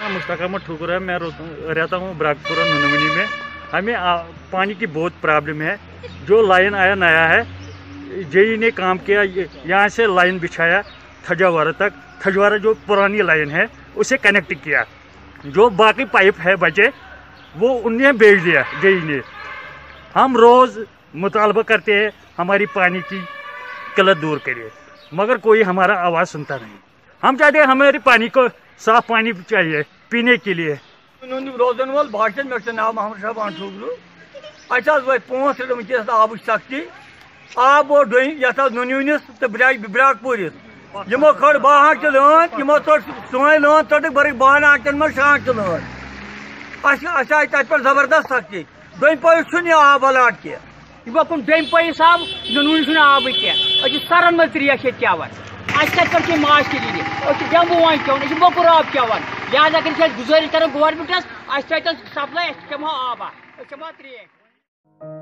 नाम मुश्ताक अहमद ठुकर है। मैं रहता हूँ ब्राकपुरा नुनवनी में। हमें पानी की बहुत प्रॉब्लम है। जो लाइन आया नया है, जेई ने काम किया, यहाँ से लाइन बिछाया थजवारा तक। थजवारा जो पुरानी लाइन है उसे कनेक्ट किया। जो बाकी पाइप है बचे वो उन्हें बेच दिया जेई ने। हम रोज़ मुतालबा करते हैं हमारी पानी की किल्लत दूर करिए, मगर कोई हमारा आवाज़ सुनता नहीं। हम चाहते हैं हमारे पानी को साफ पानी चाहिए पीने के लिए। रोजन वोल बाशन मे नाव मोहम्मद शहबान ठुकरू। अस वो 5 रेत वनस आब सख्ती। आब वो ये नुनवनिस तो ब्राकपुरिस यमो खड़ 12 आंच लन, यमो तोड़ सोन लन तोड़ बर 12 आंचन में 6 आंच लन। अस आई तत पे जबरदस्त सख्ती। दोम पे आब अलाट की दोम पे साहब नुनवन आब कह सरन मज त्रेश चवान। पे माश के लिए जम्बू वन चवन मोकुर आब चवान। लिहाजा कर गुजारिश कर गवर्नमेंटस सप्लाई चमो आबा चमो त्रेश।